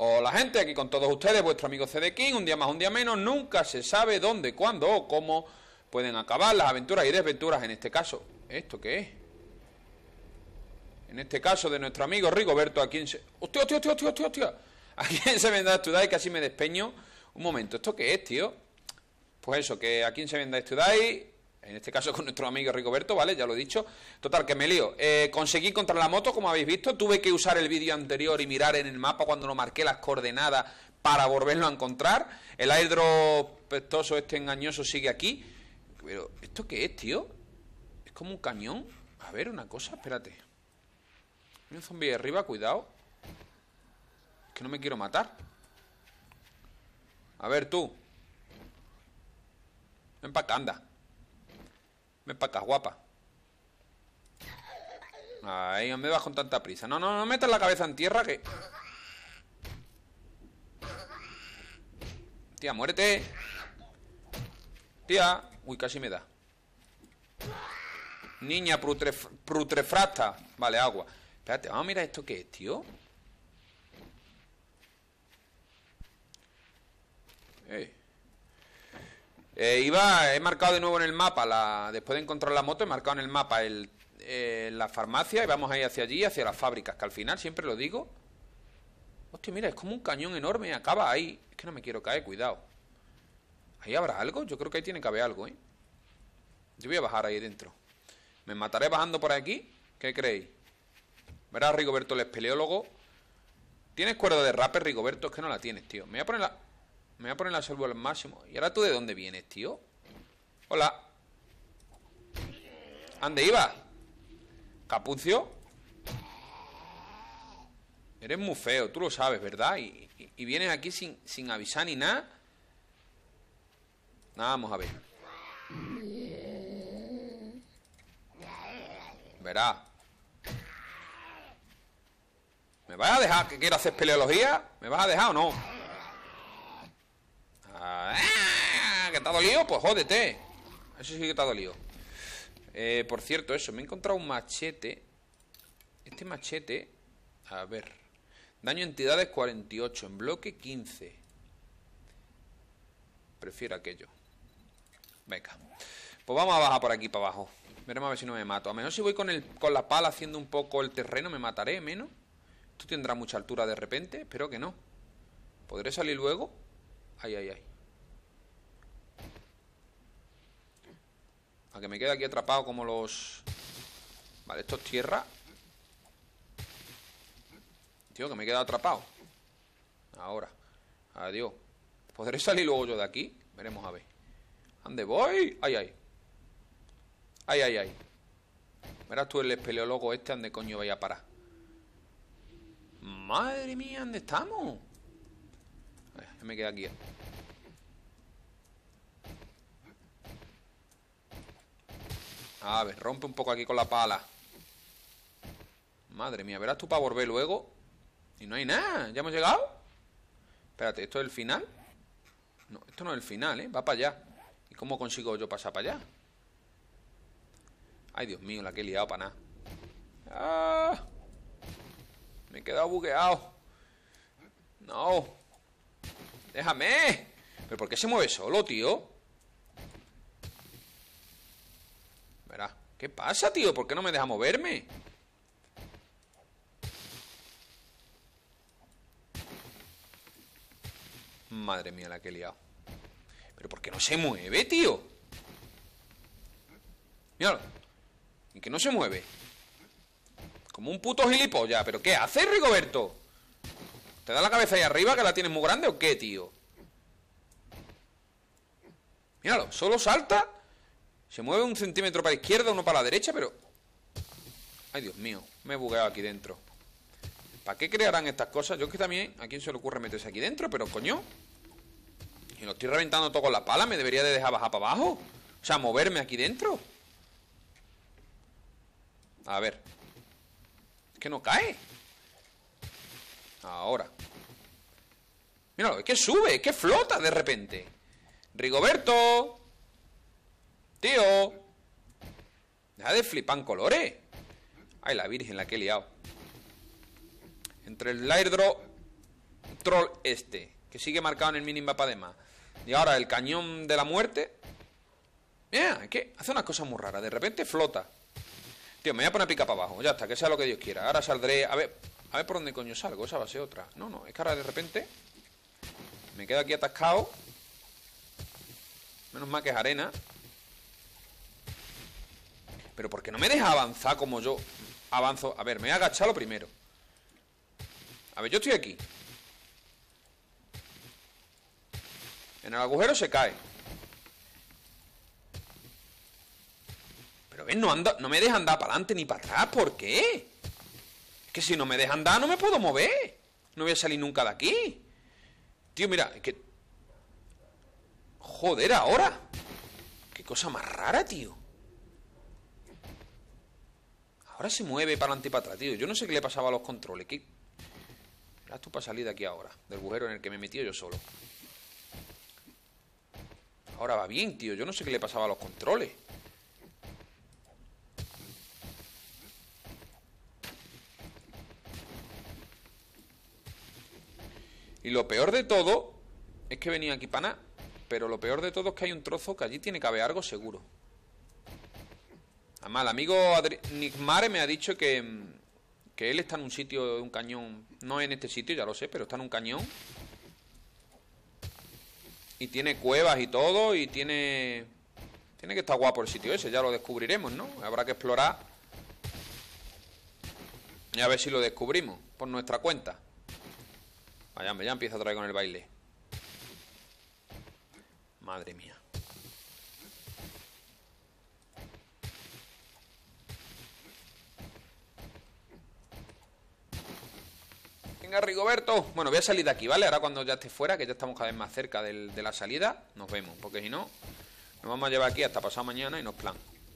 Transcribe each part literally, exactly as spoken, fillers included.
Hola gente, aquí con todos ustedes, vuestro amigo C D King, un día más, un día menos, nunca se sabe dónde, cuándo o cómo pueden acabar las aventuras y desventuras, en este caso. ¿Esto qué es? En este caso de nuestro amigo Rigoberto, a quien se... ¡Hostia, hostia, hostia, hostia, hostia! ¿A quién se vendrá a estudiar? Y casi me despeño. Un momento, ¿esto qué es, tío? Pues eso, que a quién se vendrá a estudiar, en este caso con nuestro amigo Rigoberto, ¿vale? Ya lo he dicho. Total, que me lío. Eh, conseguí contra la moto, como habéis visto. Tuve que usar el vídeo anterior y mirar en el mapa cuando lo marqué las coordenadas para volverlo a encontrar. El airdrop pestoso este engañoso sigue aquí. Pero, ¿esto qué es, tío? Es como un cañón. A ver, una cosa, espérate. Hay un zombie de arriba, cuidado. Es que no me quiero matar. A ver, tú. Ven para acá, anda. Ven para acá, guapa. Ahí, no me vas con tanta prisa. No, no, no metas la cabeza en tierra que... Tía, muérete. Tía. Uy, casi me da. Niña putref putrefracta. Vale, agua. Espérate, vamos a mirar esto que es, tío. Eh. Eh, iba, he marcado de nuevo en el mapa la, después de encontrar la moto, he marcado en el mapa el, eh, la farmacia. Y vamos a ir hacia allí, hacia las fábricas, que al final siempre lo digo. Hostia, mira, es como un cañón enorme. Acaba ahí, es que no me quiero caer, cuidado. ¿Ahí habrá algo? Yo creo que ahí tiene que haber algo, ¿eh? Yo voy a bajar ahí dentro. ¿Me mataré bajando por aquí? ¿Qué creéis? Verás, Rigoberto, el espeleólogo. ¿Tienes cuerda de rapper, Rigoberto? Es que no la tienes, tío. Me voy a poner la... Me voy a poner la salvo al máximo. ¿Y ahora tú de dónde vienes, tío? Hola. ¿Dónde iba? ¿Capucio? Eres muy feo, tú lo sabes, ¿verdad? Y, y, y vienes aquí sin, sin avisar ni nada. Nada, vamos a ver. Verá. ¿Me vas a dejar que quiero hacer peleología? ¿Me vas a dejar o no? Ah, ¿que te ha dolido? Pues jódete. Eso sí que te ha dolido. eh, Por cierto, eso, me he encontrado un machete. Este machete, a ver, daño a entidades cuarenta y ocho, en bloque quince. Prefiero aquello. Venga, pues vamos a bajar por aquí para abajo. Veremos a ver si no me mato. A menos si voy con, el, con la pala haciendo un poco el terreno, me mataré menos. Esto tendrá mucha altura de repente. Espero que no. ¿Podré salir luego? Ay, ay, ay. A que me quede aquí atrapado como los... Vale, esto es tierra. Tío, que me he quedado atrapado. Ahora. Adiós. ¿Podré salir luego yo de aquí? Veremos a ver. ¿Dónde voy? Ay, ay. Ay, ay, ay. Verás tú el espeleólogo este, ¿dónde coño vaya a parar? Madre mía, ¿dónde estamos? Ay, me queda aquí. A ver, rompe un poco aquí con la pala. Madre mía, verás tú para volver luego. Y no hay nada, ¿ya hemos llegado? Espérate, ¿esto es el final? No, esto no es el final, ¿eh? Va para allá. ¿Y cómo consigo yo pasar para allá? Ay, Dios mío, la que he liado para nada. ¡Ah! Me he quedado bugueado. No. Déjame. ¿Pero por qué se mueve solo, tío? Verá. ¿Qué pasa, tío? ¿Por qué no me deja moverme? Madre mía, la que he liado. ¿Pero por qué no se mueve, tío? Míralo. ¿Y que no se mueve? Como un puto gilipollas. ¿Pero qué haces, Rigoberto? ¿Te da la cabeza ahí arriba que la tienes muy grande o qué, tío? Míralo, solo salta. Se mueve un centímetro para la izquierda, uno para la derecha, pero... Ay, Dios mío, me he bugueado aquí dentro. ¿Para qué crearán estas cosas? Yo es que también, ¿a quién se le ocurre meterse aquí dentro? Pero, coño, y lo estoy reventando todo con la pala. ¿Me debería de dejar bajar para abajo? O sea, moverme aquí dentro. A ver. Es que no cae. Ahora. Míralo, es que sube, es que flota de repente. Rigoberto. Tío. Deja de flipar en colores. Ay, la virgen, la que he liado. Entre el airdrop troll este, que sigue marcado en el minimapa de más. Y ahora el cañón de la muerte. Mira, es que hace unas cosas muy raras. De repente flota. Tío, me voy a poner a picar para abajo. Ya está, que sea lo que Dios quiera. Ahora saldré... A ver, a ver por dónde coño salgo. Esa va a ser otra. No, no, es que ahora de repente me quedo aquí atascado. Menos mal que es arena. Pero ¿por qué no me deja avanzar como yo avanzo? A ver, me voy a agachar lo primero. A ver, yo estoy aquí. En el agujero se cae. Pero ven, no, anda, no me deja andar para adelante ni para atrás. ¿Por qué? Es que si no me deja andar no me puedo mover. No voy a salir nunca de aquí. Tío, mira, es que... Joder, ahora. Qué cosa más rara, tío. Ahora se mueve para adelante y para atrás, tío. Yo no sé qué le pasaba a los controles. ¿Qué? Verás tú para salir de aquí ahora. Del agujero en el que me he metido yo solo. Ahora va bien, tío. Yo no sé qué le pasaba a los controles. Y lo peor de todo es que venía aquí para nada. Pero lo peor de todo es que hay un trozo que allí tiene que haber algo seguro. Además, el amigo Adri Nick Mare me ha dicho que, que él está en un sitio de un cañón. No en este sitio, ya lo sé, pero está en un cañón. Y tiene cuevas y todo. Y tiene... Tiene que estar guapo el sitio ese, ya lo descubriremos, ¿no? Habrá que explorar. Y a ver si lo descubrimos por nuestra cuenta. Vaya, ya empieza otra vez con el baile. Madre mía. Venga, Rigoberto. Bueno, voy a salir de aquí, ¿vale? Ahora cuando ya esté fuera, que ya estamos cada vez más cerca del, de la salida, nos vemos. Porque si no, nos vamos a llevar aquí hasta pasado mañana y nos plan.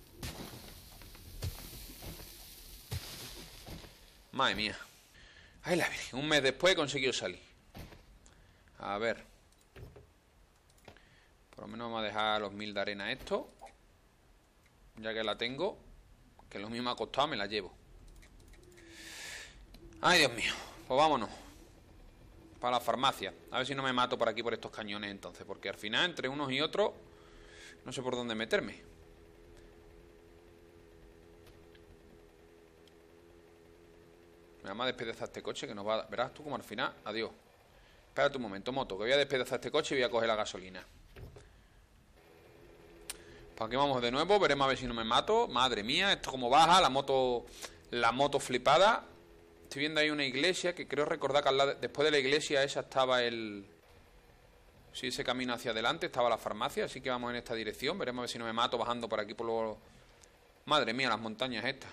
Madre mía. Ay, la Virgen. Un mes después he conseguido salir. A ver. Por lo menos vamos a dejar los mil de arena esto. Ya que la tengo. Que lo mismo me ha costado, me la llevo. Ay, Dios mío. Pues vámonos. Para la farmacia. A ver si no me mato por aquí por estos cañones entonces. Porque al final, entre unos y otros, no sé por dónde meterme. Me vamos a despedazar este coche que nos va a... Verás tú como al final... Adiós. Espérate un momento, moto. Que voy a despedazar este coche y voy a coger la gasolina. Pues aquí vamos de nuevo. Veremos a ver si no me mato. Madre mía, esto como baja. La moto... La moto flipada. Estoy viendo ahí una iglesia que creo recordar que al lado... Después de la iglesia esa estaba el... Sí, ese camino hacia adelante estaba la farmacia. Así que vamos en esta dirección. Veremos a ver si no me mato bajando por aquí por los... Madre mía, las montañas estas.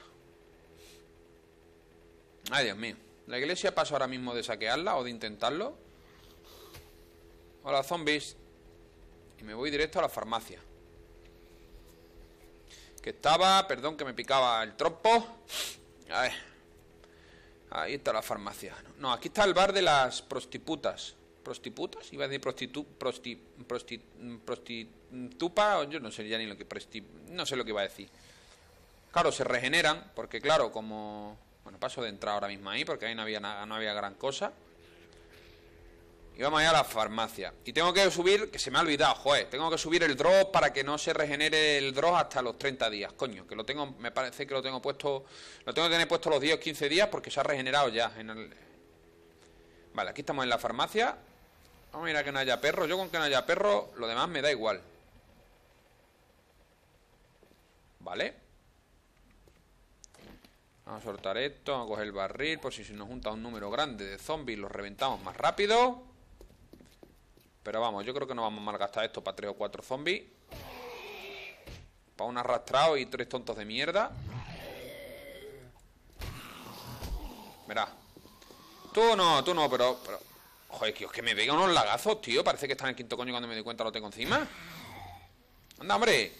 Ay, Dios mío. La iglesia paso ahora mismo de saquearla o de intentarlo. Hola, zombies. Y me voy directo a la farmacia. Que estaba... Perdón, que me picaba el trompo. A ver. Ahí está la farmacia. No, aquí está el bar de las prostitutas. ¿Prostitutas? Iba a decir prostitu... Prosti... Prosti... Prostitupa... Yo no sé ya ni lo que... Prosti, no sé lo que iba a decir. Claro, se regeneran. Porque claro, como... Bueno, paso de entrar ahora mismo ahí porque ahí no había nada, no había gran cosa. Y vamos a ir a la farmacia. Y tengo que subir, que se me ha olvidado, joder, tengo que subir el drop para que no se regenere el drop hasta los treinta días, coño, que lo tengo, me parece que lo tengo puesto, lo tengo que tener puesto los diez o quince días porque se ha regenerado ya en el... Vale, aquí estamos en la farmacia. Vamos a ir a que no haya perro. Yo con que no haya perro, lo demás me da igual. Vale. Vamos a soltar esto, vamos a coger el barril. Por si se nos junta un número grande de zombies, los reventamos más rápido. Pero vamos, yo creo que no vamos a malgastar esto para tres o cuatro zombies. Para un arrastrado y tres tontos de mierda. Verá. Tú no, tú no, pero... pero... Joder, que, que me pega unos lagazos, tío. Parece que está en el quinto coño cuando me doy cuenta lo tengo encima. Anda, hombre.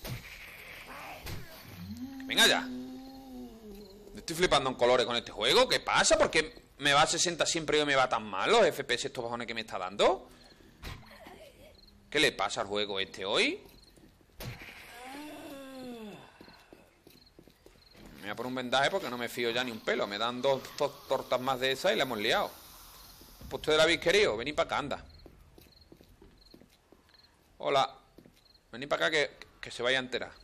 Venga ya. Estoy flipando en colores con este juego. ¿Qué pasa? ¿Por qué me va a sesenta siempre y me va tan mal los F P S estos bajones que me está dando? ¿Qué le pasa al juego este hoy? Me voy a poner un vendaje porque no me fío ya ni un pelo. Me dan dos, dos tortas más de esas y la hemos liado. pues ustedes la habéis querido. Venid para acá, anda. Hola. Venid para acá que, que se vaya a enterar.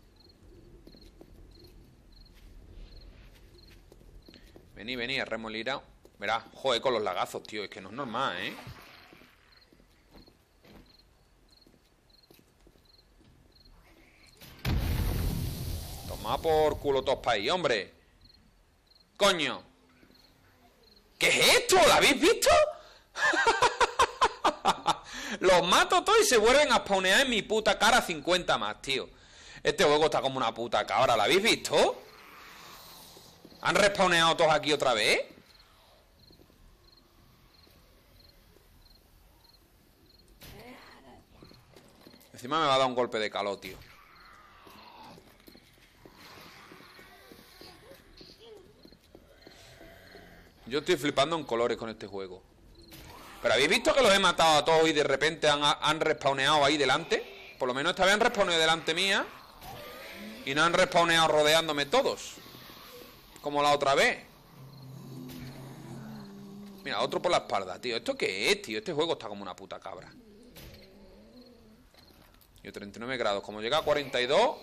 Vení, vení, arremolirado. Verá, joder, con los lagazos, tío. Es que no es normal, ¿eh? Toma por culo todos para ahí, hombre. Coño. ¿Qué es esto? ¿Lo habéis visto? Los mato todos y se vuelven a spawnear en mi puta cara cincuenta más, tío. Este juego está como una puta cabra. ¿Lo habéis visto? ¿Han respawneado todos aquí otra vez? Encima me va a dar un golpe de calor, tío. Yo estoy flipando en colores con este juego. ¿Pero habéis visto que los he matado a todos y de repente han, han respawneado ahí delante? Por lo menos esta vez han respawneado delante mía. Y no han respawneado rodeándome todos, como la otra vez. Mira, otro por la espalda, tío. ¿Esto qué es, tío? Este juego está como una puta cabra. Y treinta y nueve grados. Como llega a cuarenta y dos...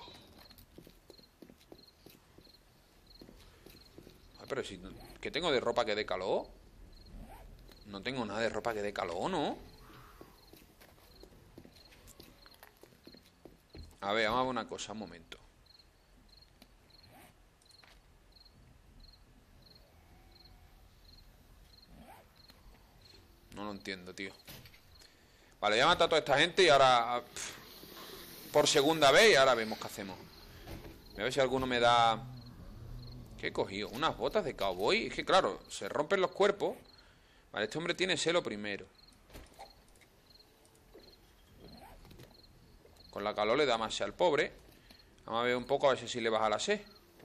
Ay, pero si... ¿Qué tengo de ropa que dé calor? No tengo nada de ropa que dé calor, ¿no? A ver, vamos a ver una cosa, un momento. No lo entiendo, tío. Vale, ya he matado a toda esta gente y ahora... Pff, por segunda vez y ahora vemos qué hacemos. Voy a ver si alguno me da... ¿Qué he cogido? Unas botas de cowboy. Es que claro, se rompen los cuerpos. Vale, este hombre tiene sed lo primero. Con la calor le da más sed al pobre. Vamos a ver un poco a ver si así le baja la sed.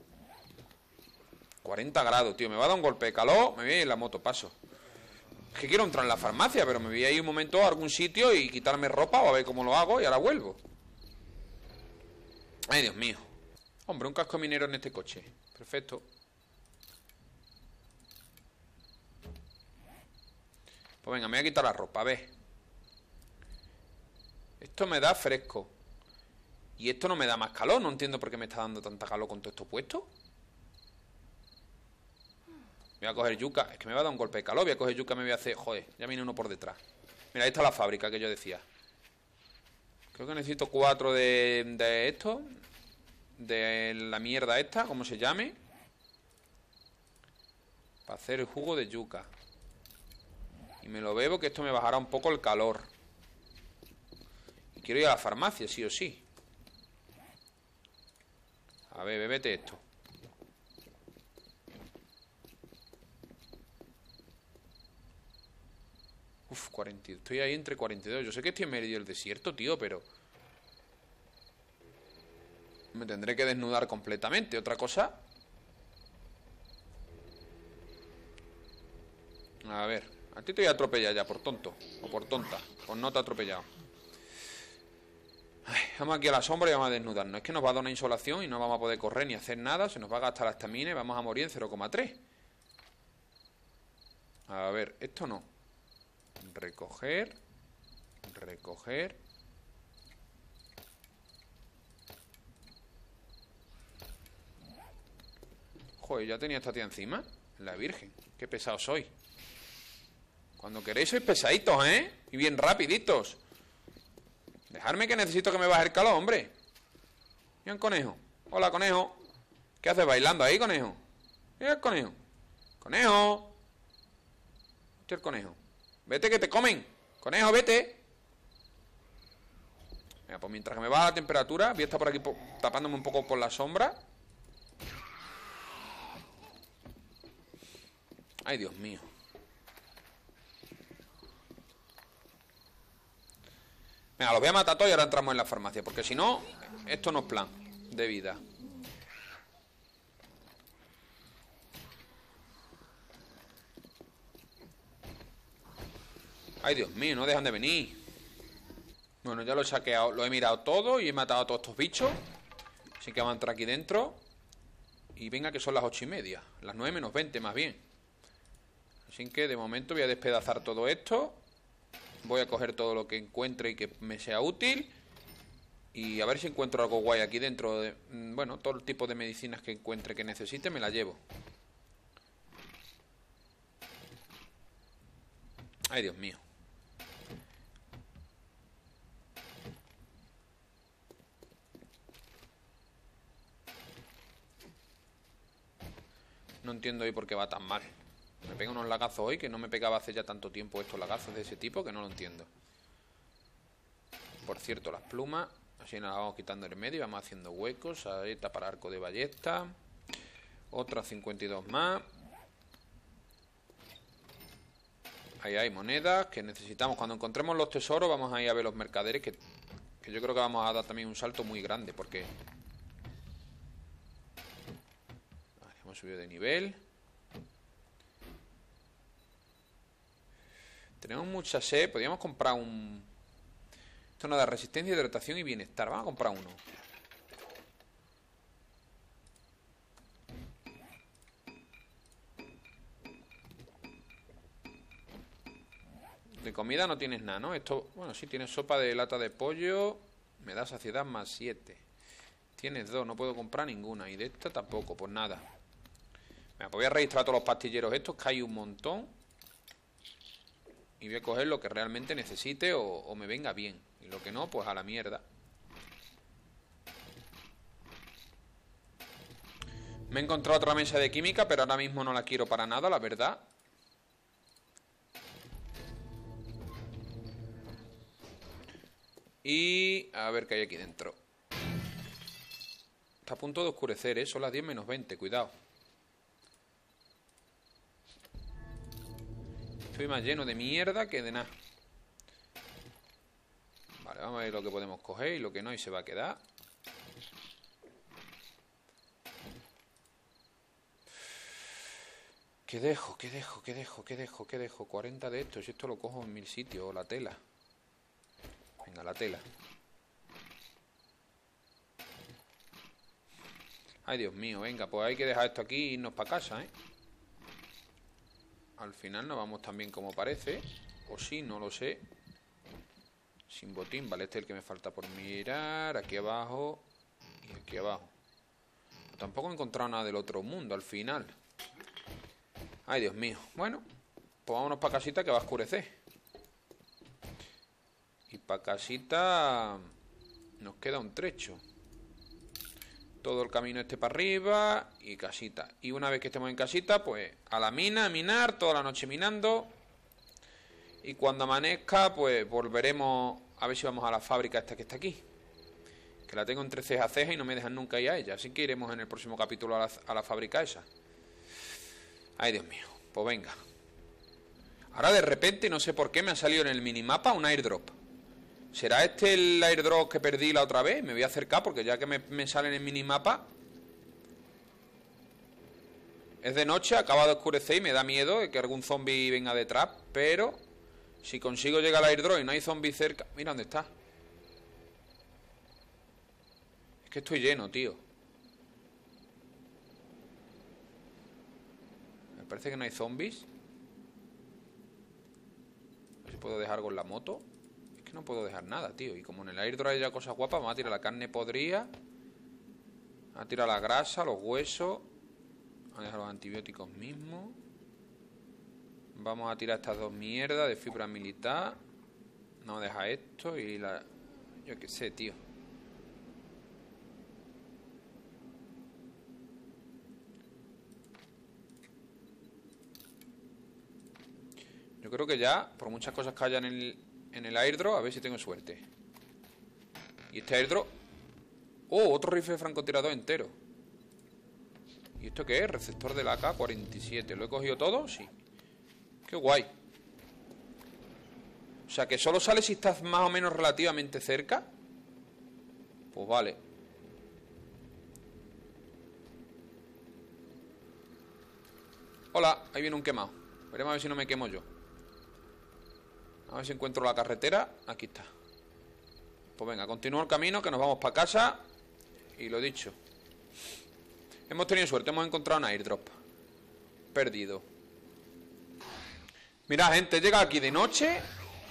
cuarenta grados, tío. Me va a dar un golpe de calor. Me voy a ir en la moto, paso. Es que quiero entrar en la farmacia, pero me voy a ir un momento a algún sitio y quitarme ropa o a ver cómo lo hago y ahora vuelvo. Ay, Dios mío. Hombre, un casco minero en este coche. Perfecto. Pues venga, me voy a quitar la ropa, a ver. Esto me da fresco. Y esto no me da más calor. No entiendo por qué me está dando tanta calor con todo esto puesto. Voy a coger yuca. Es que me va a dar un golpe de calor. Voy a coger yuca, me voy a hacer... Joder, ya viene uno por detrás. Mira, ahí está la fábrica que yo decía. Creo que necesito cuatro de, de esto. De la mierda esta, como se llame. Para hacer el jugo de yuca. Y me lo bebo, que esto me bajará un poco el calor. Y quiero ir a la farmacia, sí o sí. A ver, bébete esto. Uf, cuarenta. Estoy ahí entre cuarenta y dos. Yo sé que estoy en medio del desierto, tío, pero... me tendré que desnudar completamente. Otra cosa... A ver, a ti te voy a atropellar ya, por tonto. O por tonta, pues no te he atropellado. Ay, vamos aquí a la sombra y vamos a desnudarnos. Es que nos va a dar una insolación y no vamos a poder correr ni hacer nada. Se nos va a gastar la estamina y vamos a morir en cero coma tres. A ver, esto no. Recoger. Recoger. Joder, ya tenía esta tía encima. La virgen, qué pesado soy. Cuando queréis sois pesaditos, ¿eh? Y bien rapiditos. Dejadme que necesito que me baje el calor, hombre. Mira el conejo. Hola, conejo. ¿Qué haces bailando ahí, conejo? Mira el conejo. Conejo. Hostia, el conejo. Vete que te comen. Conejo, vete. Venga, pues mientras que me baja la temperatura, voy a estar por aquí tapándome un poco por la sombra. Ay, Dios mío. Venga, los voy a matar todos y ahora entramos en la farmacia. Porque si no, esto no es plan de vida. Ay, Dios mío, no dejan de venir. Bueno, ya lo he saqueado, lo he mirado todo y he matado a todos estos bichos. Así que vamos a entrar aquí dentro. Y venga que son las ocho y media. Las nueve menos veinte más bien. Así que de momento voy a despedazar todo esto. Voy a coger todo lo que encuentre y que me sea útil. Y a ver si encuentro algo guay aquí dentro de... Bueno, todo el tipo de medicinas que encuentre que necesite me la llevo. Ay, Dios mío. No entiendo hoy por qué va tan mal. Me pega unos lagazos hoy que no me pegaba hace ya tanto tiempo estos lagazos de ese tipo que no lo entiendo. Por cierto, las plumas, así nos las vamos quitando en medio y vamos haciendo huecos. Saeta para arco de ballesta. Otras cincuenta y dos más. Ahí hay monedas que necesitamos. Cuando encontremos los tesoros vamos a ir a ver los mercaderes que, que yo creo que vamos a dar también un salto muy grande porque... Vale, hemos subido de nivel. Tenemos mucha sed. Podríamos comprar un... Esto nos da resistencia, hidratación y bienestar. Vamos a comprar uno. De comida no tienes nada, ¿no? Esto, bueno, sí, tienes sopa de lata de pollo. Me da saciedad más siete. Tienes dos, no puedo comprar ninguna. Y de esta tampoco, pues nada. Venga, pues voy a registrar a todos los pastilleros estos, que hay un montón. Y voy a coger lo que realmente necesite o, o me venga bien. Y lo que no, pues a la mierda. Me he encontrado otra mesa de química, pero ahora mismo no la quiero para nada, la verdad. Y a ver qué hay aquí dentro. Está a punto de oscurecer, ¿eh? Son las diez menos veinte, cuidado. Estoy más lleno de mierda que de nada. Vale, vamos a ver lo que podemos coger y lo que no, y se va a quedar. ¿Qué dejo? ¿Qué dejo? ¿Qué dejo? ¿Qué dejo? ¿Qué dejo? cuarenta de estos y esto lo cojo en mil sitios. O la tela. Venga, la tela. Ay, Dios mío, venga, pues hay que dejar esto aquí e irnos para casa, ¿eh? Al final no vamos tan bien como parece. O sí, no lo sé. Sin botín, vale, este es el que me falta por mirar. Aquí abajo y aquí abajo. Tampoco he encontrado nada del otro mundo al final. Ay, Dios mío. Bueno, pues vámonos para casita que va a oscurecer. Y para casita nos queda un trecho. Todo el camino este para arriba y casita. Y una vez que estemos en casita, pues a la mina, a minar, toda la noche minando. Y cuando amanezca, pues volveremos a ver si vamos a la fábrica esta que está aquí. Que la tengo entre ceja a ceja y no me dejan nunca ir a ella. Así que iremos en el próximo capítulo a la, a la fábrica esa. Ay, Dios mío. Pues venga. Ahora de repente, no sé por qué, me ha salido en el minimapa un airdrop. ¿Será este el airdrop que perdí la otra vez? Me voy a acercar porque ya que me, me sale en el minimapa. Es de noche, acaba de oscurecer y me da miedo de que algún zombie venga detrás. Pero si consigo llegar al airdrop y no hay zombie cerca... Mira dónde está. Es que estoy lleno, tío. Me parece que no hay zombies. A ver si puedo dejar algo en la moto. Es que no puedo dejar nada, tío. Y como en el airdrop hay ya cosas guapas, vamos a tirar la carne podrida. Vamos a tirar la grasa, los huesos. Vamos a dejar los antibióticos mismos. Vamos a tirar estas dos mierdas de fibra militar. Vamos a dejar esto y la... Yo qué sé, tío. Yo creo que ya, por muchas cosas que haya en el, en el airdrop, a ver si tengo suerte. Y este airdrop... ¡Oh! Otro rifle de francotirador entero. ¿Y esto qué es? Receptor de la A K cuarenta y siete. ¿Lo he cogido todo? Sí. ¡Qué guay! O sea, que solo sale si estás más o menos relativamente cerca. Pues vale. Hola, ahí viene un quemado. Veremos a ver si no me quemo yo. A ver si encuentro la carretera. Aquí está. Pues venga, continúo el camino, que nos vamos para casa. Y lo dicho, hemos tenido suerte, hemos encontrado un airdrop perdido. Mira, gente, llega aquí de noche.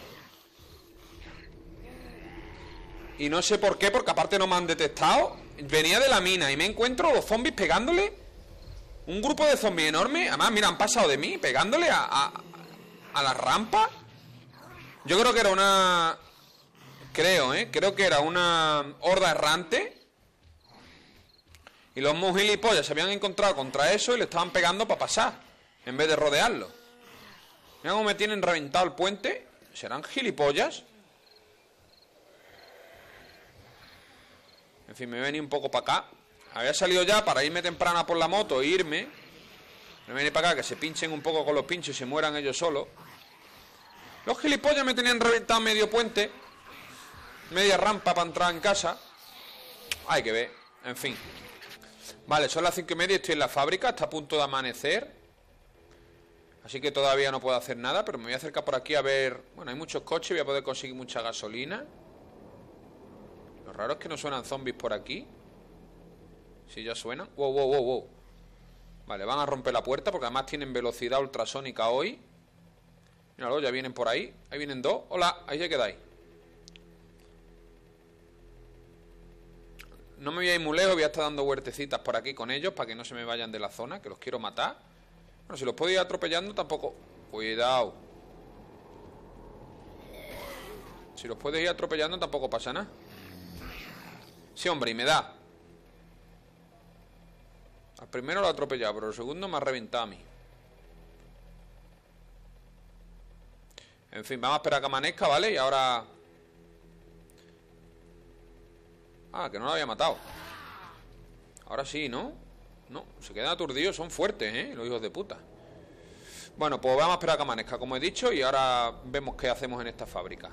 Y no sé por qué, porque aparte no me han detectado. Venía de la mina y me encuentro los zombies pegándole. Un grupo de zombies enorme. Además, mira, han pasado de mí, pegándole a, a, a la rampa. Yo creo que era una... Creo, ¿eh? Creo que era una horda errante. Y los muy gilipollas se habían encontrado contra eso y le estaban pegando para pasar, en vez de rodearlo. Mira cómo me tienen reventado el puente. ¿Serán gilipollas? En fin, me vení un poco para acá. Había salido ya para irme temprano por la moto e irme. Me vení para acá, que se pinchen un poco con los pinchos y se mueran ellos solos. Los gilipollas me tenían reventado medio puente. Media rampa para entrar en casa. Hay que ver, en fin. Vale, son las cinco y media, estoy en la fábrica, está a punto de amanecer. Así que todavía no puedo hacer nada, pero me voy a acercar por aquí a ver... Bueno, hay muchos coches, voy a poder conseguir mucha gasolina. Lo raro es que no suenan zombies por aquí. Si ya suenan. Wow, wow, wow, wow. Vale, van a romper la puerta porque además tienen velocidad ultrasónica hoy. Míralo, ya vienen por ahí. Ahí vienen dos. Hola, ahí se quedáis. No me voy a ir muy lejos, voy a estar dando huertecitas por aquí con ellos para que no se me vayan de la zona, que los quiero matar. Bueno, si los puedo ir atropellando tampoco... Cuidado. Si los puedes ir atropellando tampoco pasa nada. Sí, hombre, y me da. Al primero lo he atropellado, pero el segundo me ha reventado a mí. En fin, vamos a esperar a que amanezca, ¿vale? Y ahora... Ah, que no lo había matado. Ahora sí, ¿no? No, se quedan aturdidos, son fuertes, ¿eh? Los hijos de puta. Bueno, pues vamos a esperar a que amanezca, como he dicho. Y ahora vemos qué hacemos en esta fábrica.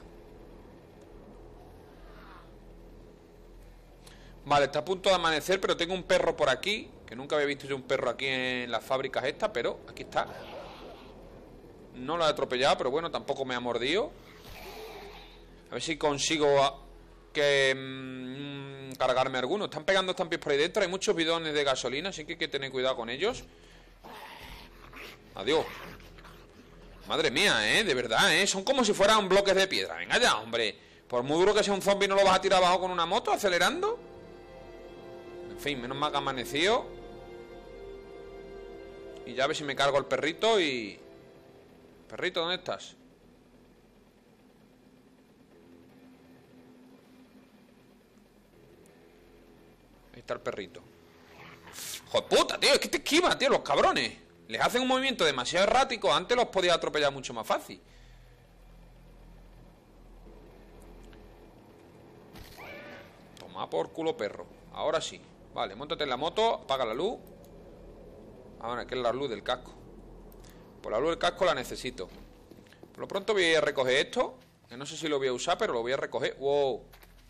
Vale, está a punto de amanecer, pero tengo un perro por aquí. Que nunca había visto yo un perro aquí en las fábricas estas, pero aquí está. No lo he atropellado, pero bueno, tampoco me ha mordido. A ver si consigo a... que mmm, cargarme alguno. Están pegando estampios por ahí dentro. Hay muchos bidones de gasolina, así que hay que tener cuidado con ellos. Adiós. Madre mía, eh, de verdad, eh. Son como si fueran bloques de piedra. Venga ya, hombre. Por muy duro que sea un zombie, ¿no lo vas a tirar abajo con una moto acelerando? En fin, menos mal que ha amanecido. Y ya a ver si me cargo el perrito y... Perrito, ¿dónde estás? Ahí está el perrito. ¡Joder puta, tío! Es que te esquivan, tío, los cabrones. Les hacen un movimiento demasiado errático. Antes los podía atropellar mucho más fácil. Toma por culo, perro. Ahora sí. Vale, móntate en la moto, apaga la luz. Ahora, que es la luz del casco. Pues la luz del casco la necesito. Por lo pronto voy a recoger esto. Que no sé si lo voy a usar, pero lo voy a recoger. ¡Wow!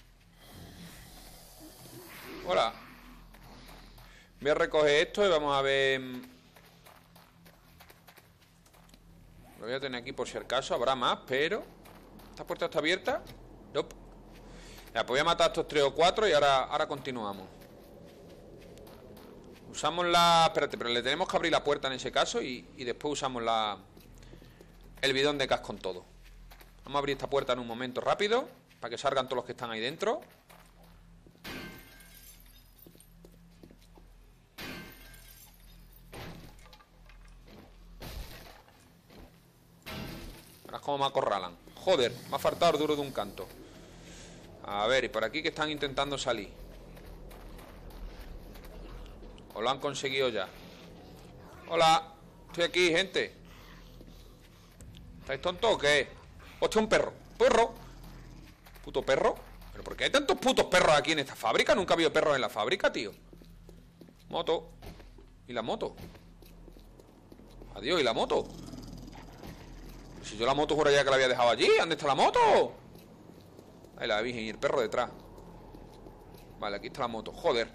Hola. Voy a recoger esto y vamos a ver. Lo voy a tener aquí por si acaso. Habrá más, pero... ¿Esta puerta está abierta? Nope. Ya, pues voy a matar a estos tres o cuatro y ahora, ahora continuamos. Usamos la... Espérate, pero le tenemos que abrir la puerta en ese caso y, y después usamos la... el bidón de gas con todo. Vamos a abrir esta puerta en un momento rápido para que salgan todos los que están ahí dentro. Verás cómo me acorralan. Joder, me ha faltado el duro de un canto. A ver, y por aquí que están intentando salir. ¿O lo han conseguido ya? Hola, estoy aquí, gente. ¿Estáis tontos o qué? Hostia, un perro. ¿Perro? ¿Puto perro? ¿Pero por qué hay tantos putos perros aquí en esta fábrica? Nunca ha habido perros en la fábrica, tío. Moto. ¿Y la moto? Adiós, ¿y la moto? Si yo la moto juraría que la había dejado allí. ¿Dónde está la moto? Ahí la Virgen y el perro detrás. Vale, aquí está la moto. Joder.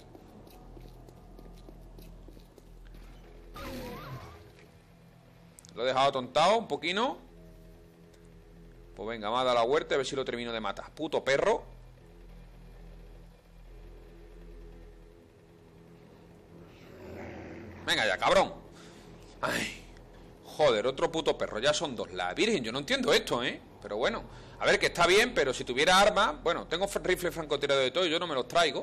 Lo he dejado atontado un poquito. Pues venga, me ha dado la huerta. A ver si lo termino de matar. Puto perro. Venga ya, cabrón. Ay. Joder. Joder, otro puto perro, ya son dos. La virgen, yo no entiendo esto, ¿eh? Pero bueno, a ver, que está bien, pero si tuviera armas... Bueno, tengo rifle francotirador de todo y yo no me los traigo.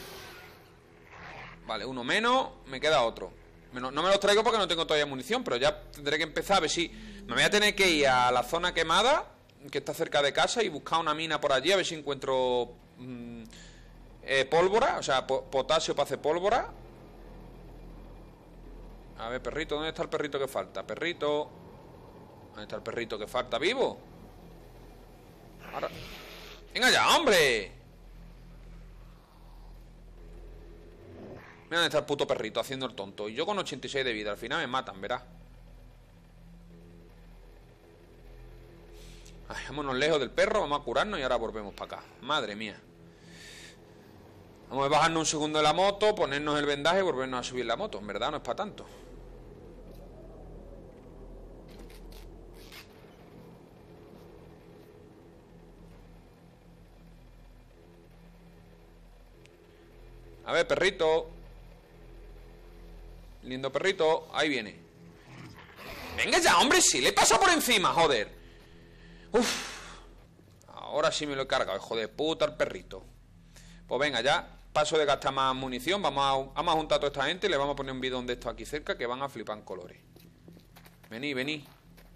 Vale, uno menos, me queda otro. No me los traigo porque no tengo todavía munición, pero ya tendré que empezar a ver si... Me voy a tener que ir a la zona quemada, que está cerca de casa, y buscar una mina por allí, a ver si encuentro mmm, eh, pólvora, o sea, po potasio para hacer pólvora. A ver, perrito, ¿dónde está el perrito que falta? Perrito... ¿Dónde está el perrito que falta? ¿Vivo? Ahora... ¡Venga ya, hombre! Mira dónde está el puto perrito haciendo el tonto. Y yo con ochenta y seis de vida, al final me matan, verás. Ay, vámonos lejos del perro, vamos a curarnos y ahora volvemos para acá. Madre mía. Vamos a bajarnos un segundo de la moto, ponernos el vendaje y volvernos a subir la moto. En verdad no es para tanto. A ver, perrito. Lindo perrito, ahí viene. Venga ya, hombre, sí, le pasa por encima, joder. Uf. Ahora sí me lo he cargado, hijo de puta, el perrito. Pues venga, ya paso de gastar más munición. Vamos a, vamos a juntar a toda esta gente y le vamos a poner un bidón de esto aquí cerca, que van a flipar en colores. Vení, vení.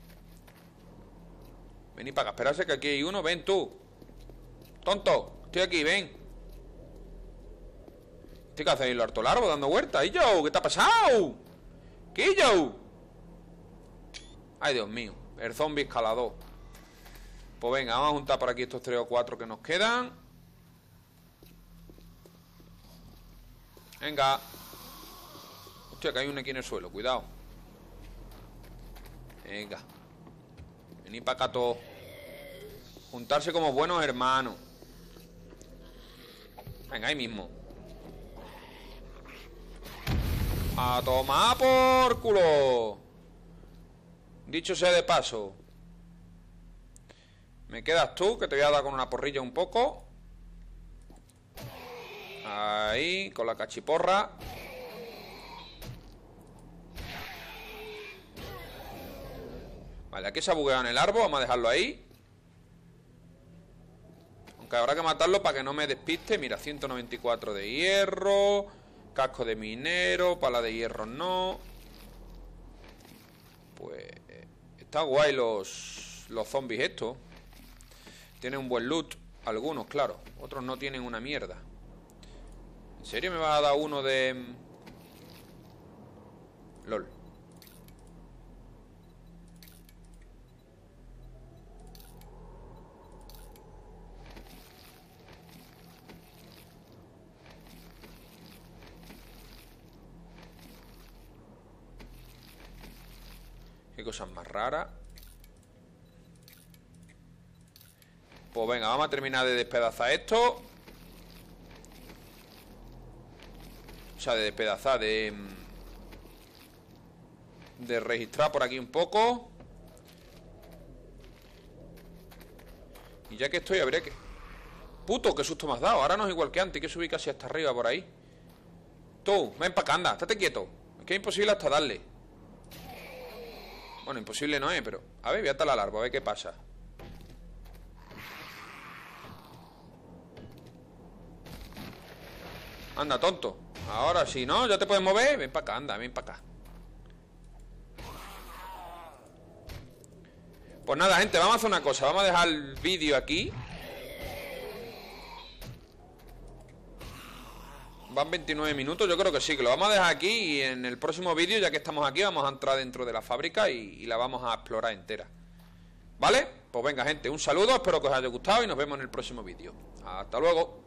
Vení para acá, esperarse que aquí hay uno. Ven tú, tonto, estoy aquí, ven. ¿Qué hacéis lo harto largo dando vueltas? ¿Y yo? ¿Qué te ha pasado? ¿Qué yo? Ay, Dios mío, el zombie escalador. Pues venga, vamos a juntar por aquí estos tres o cuatro que nos quedan. Venga. Hostia, que hay uno aquí en el suelo, cuidado. Venga. Venid para acá todos. Juntarse como buenos hermanos. Venga, ahí mismo. A tomar por culo. Dicho sea de paso, me quedas tú, que te voy a dar con una porrilla un poco. Ahí, con la cachiporra. Vale, aquí se ha bugueado en el árbol, vamos a dejarlo ahí. Aunque habrá que matarlo para que no me despiste. Mira, ciento noventa y cuatro de hierro. Casco de minero, pala de hierro no. Pues está guay los, los zombies estos. Tienen un buen loot. Algunos, claro. Otros no tienen una mierda. ¿En serio me va a dar uno de... LOL. Qué cosas más raras. Pues venga, vamos a terminar de despedazar esto. O sea, de despedazar, de... De registrar por aquí un poco. Y ya que estoy, habría que... Puto, qué susto me has dado. Ahora no es igual que antes, hay que subir casi hasta arriba por ahí. Tú, ven para acá, anda, estate quieto. Es que es imposible hasta darle. Bueno, imposible no es, pero... A ver, voy a atar al árbol, a ver qué pasa. Anda, tonto. Ahora sí, ¿no? ¿Ya te puedes mover? Ven para acá, anda, ven para acá. Pues nada, gente, vamos a hacer una cosa. Vamos a dejar el vídeo aquí. Van veintinueve minutos, yo creo que sí, que lo vamos a dejar aquí. Y en el próximo vídeo, ya que estamos aquí, vamos a entrar dentro de la fábrica y, y la vamos a explorar entera. ¿Vale? Pues venga, gente, un saludo, espero que os haya gustado y nos vemos en el próximo vídeo. Hasta luego.